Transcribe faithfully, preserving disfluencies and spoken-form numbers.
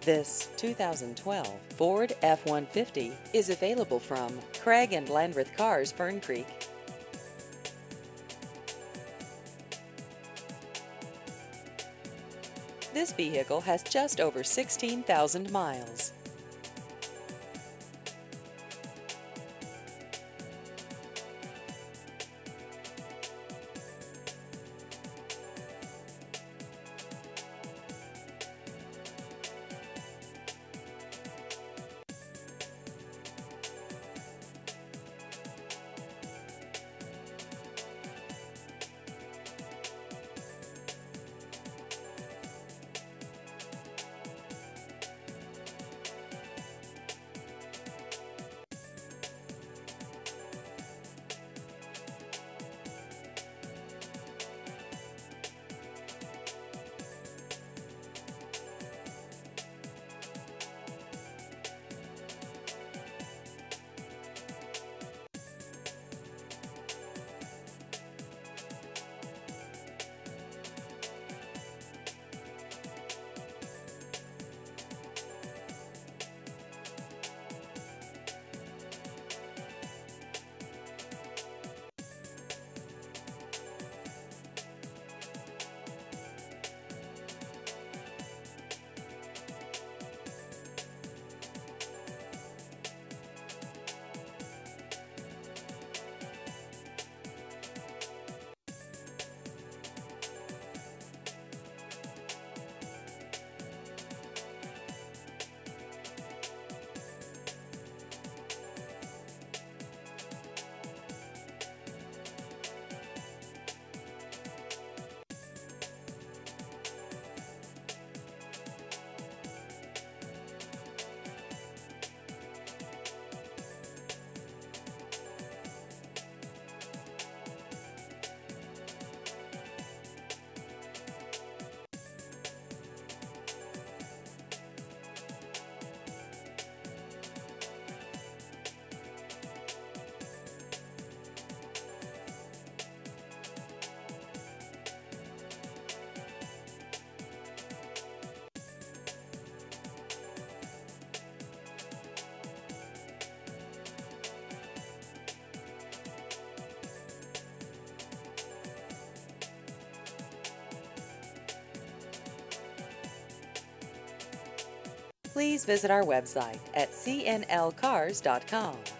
This two thousand twelve Ford F one fifty is available from Craig and Landreth Cars, Fern Creek. This vehicle has just over sixteen thousand miles. Please visit our website at c n l cars dot com.